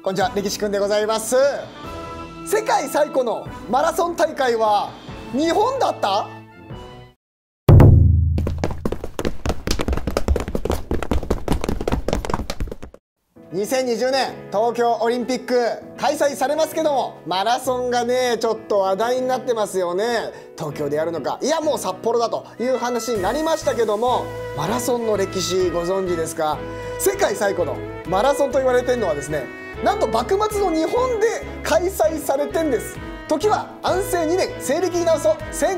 こんにちは、歴史くんでございます。世界最古のマラソン大会は日本だった？2020年東京オリンピック開催されますけども、マラソンがねちょっと話題になってますよね。東京でやるのか、いやもう札幌だという話になりましたけども、マラソンの歴史ご存知ですか？世界最古のマラソンと言われてるのはですね、なんと幕末の日本で開催されてんです。時は安政2年、西暦に直すと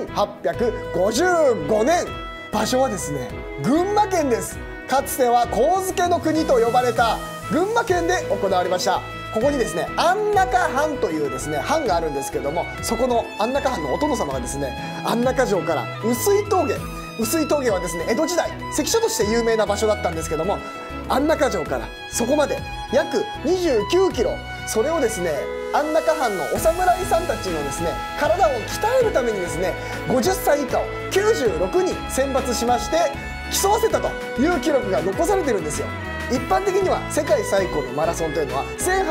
1855年。場所はですね、群馬県です。かつては上野の国と呼ばれた群馬県で行われました。ここにですね、安中藩というですね藩があるんですけども、そこの安中藩のお殿様がですね、安中城から碓氷峠はですね、江戸時代関所として有名な場所だったんですけども、安中城からそこまで約29キロ、それをですね安中藩のお侍さんたちのですね体を鍛えるためにですね、50歳以下を96人選抜しまして競わせたという記録が残されてるんですよ。一般的には世界最古のマラソンというのは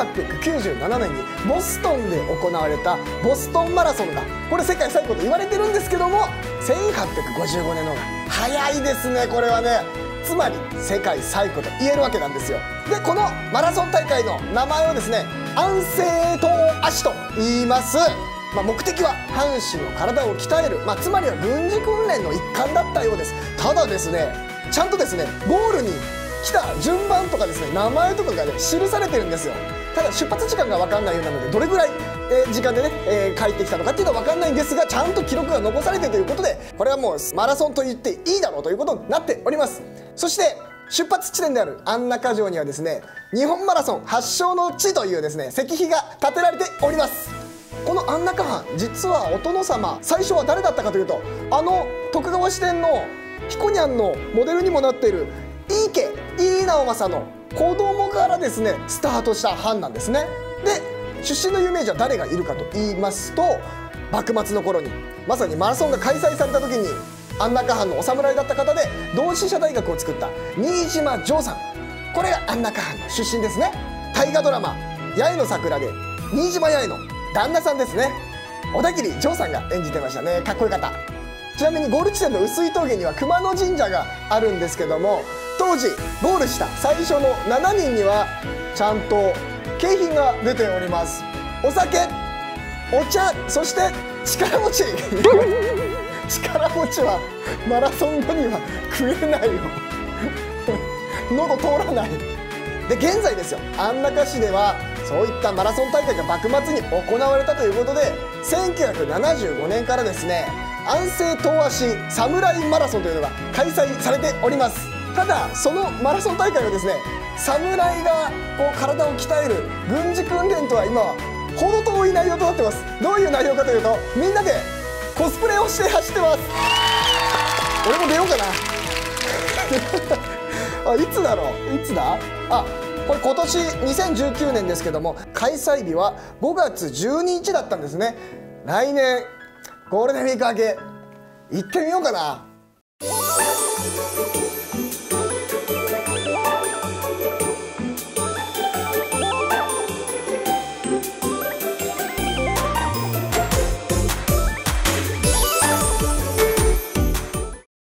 1897年にボストンで行われたボストンマラソンがこれ世界最古と言われてるんですけども、1855年の方が早いですね。これはね、つまり世界最古と言えるわけなんですよ。でこのマラソン大会の名前をですね、安政東足と言います。目的は藩士の体を鍛える、つまりは軍事訓練の一環だったようです。ただですね、ちゃんとですねゴールに来た順番とかですね名前とかがね記されてるんですよ。ただ出発時間が分かんないようなので、どれぐらい時間でね帰ってきたのかっていうのは分かんないんですが、ちゃんと記録が残されているということで、これはもうマラソンと言っていいだろうということになっております。そして出発地点である安中城にはですね、日本マラソン発祥の地というですね石碑が建てられております。この安中藩、実はお殿様最初は誰だったかというと、徳川四天王彦にゃんのモデルにもなっている井伊家井伊直政の子供からですねスタートした藩なんですね。で出身の有名人は誰がいるかと言いますと、幕末の頃にまさにマラソンが開催された時に安中藩のお侍だった方で同志社大学を作った新島城さん、これが安中藩の出身ですね。大河ドラマ「八重の桜」で新島八重の旦那さんですね、小田切丈さんが演じてましたね。かっこよかった。ちなみにゴール地点の碓氷峠には熊野神社があるんですけども、当時ゴールした最初の7人にはちゃんと景品が出ております。お酒、お茶、そして力餅力餅はマラソン後には食えないよ喉通らない。で現在ですよ、安中市ではそういったマラソン大会が幕末に行われたということで、1975年からですね安政東足サムライマラソンというのが開催されております。ただそのマラソン大会はですね、侍がこう体を鍛える軍事訓練とは今は程遠い内容となってます。どういう内容かというと、みんなでコスプレをして走ってます。俺も出ようかないつだろう、いつだ、これ今年2019年ですけども、開催日は5月12日だったんですね。来年ゴールデンウィーク明け行ってみようかな。